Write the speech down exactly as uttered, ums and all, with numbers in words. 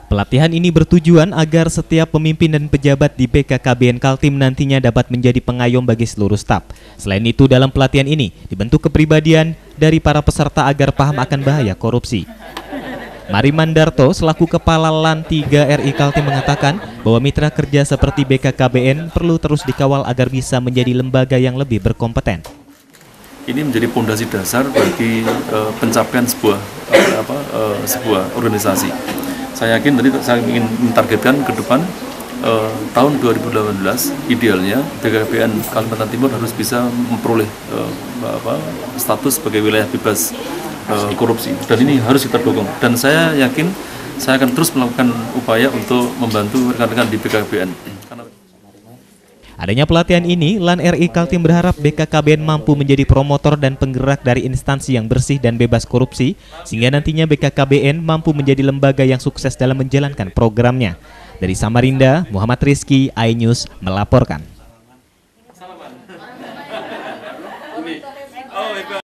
Pelatihan ini bertujuan agar setiap pemimpin dan pejabat di B K K B N Kaltim nantinya dapat menjadi pengayom bagi seluruh staf. Selain itu, dalam pelatihan ini dibentuk kepribadian dari para peserta agar paham akan bahaya korupsi. Mari Mandarto selaku Kepala Lan tiga R I Kaltim mengatakan bahwa mitra kerja seperti B K K B N perlu terus dikawal agar bisa menjadi lembaga yang lebih berkompeten. Ini menjadi pondasi dasar bagi uh, pencapaian sebuah uh, apa uh, sebuah organisasi. Saya yakin tadi saya ingin mentargetkan ke depan uh, tahun dua ribu delapan belas idealnya B K K B N Kalimantan Timur harus bisa memperoleh uh, apa, status sebagai wilayah bebas uh, korupsi, dan ini harus kita dukung, dan saya yakin saya akan terus melakukan upaya untuk membantu rekan-rekan di B K K B N. Adanya pelatihan ini, Lan R I Kaltim berharap B K K B N mampu menjadi promotor dan penggerak dari instansi yang bersih dan bebas korupsi, sehingga nantinya B K K B N mampu menjadi lembaga yang sukses dalam menjalankan programnya. Dari Samarinda, Muhammad Rizky, iNews melaporkan.